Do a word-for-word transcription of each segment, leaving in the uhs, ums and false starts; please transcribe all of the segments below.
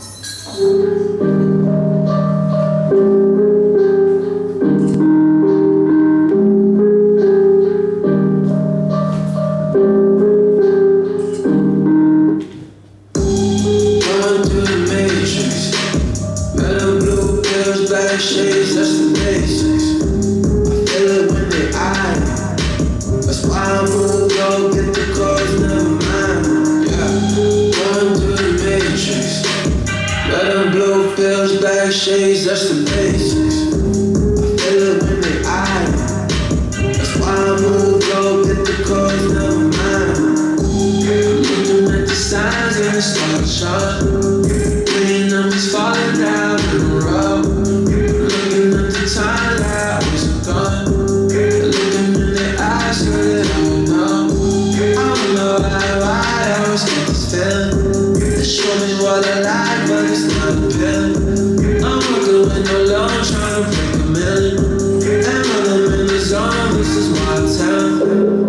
Shades, that's the basics. I feel it when they eye me. That's why I move low, get the cause, never mind. I'm looking at the signs and the stars shine. Green numbers falling down in a row. Looking at the time that I was gone. Looking in their eyes so that I would know. I don't know how I always get this feeling. They show me what I like, but it's not appealing. With no loan, trying to break a million. And when I'm in the zone, this is why I tell them.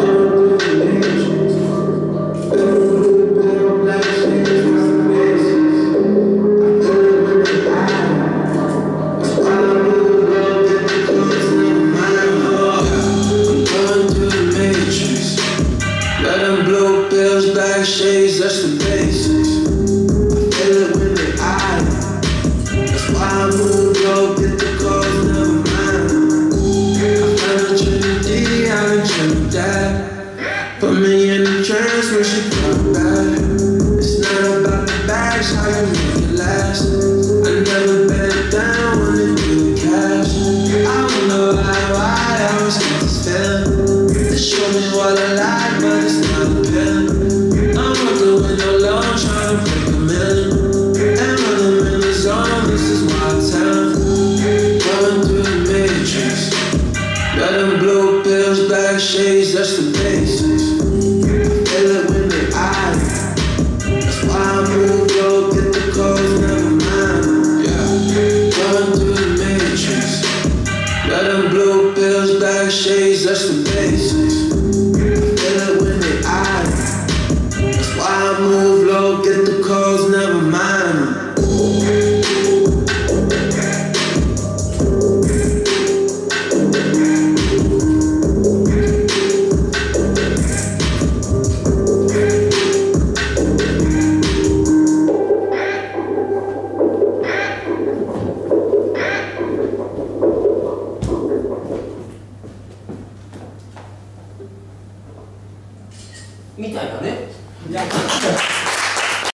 Shades, that's the basics. I feel it when they eye me. That's why I move low, get the cause, never mind. I found a Trinity out in Trinidad. Put me in the trance when she come back. It's not about the bags, how you make it last.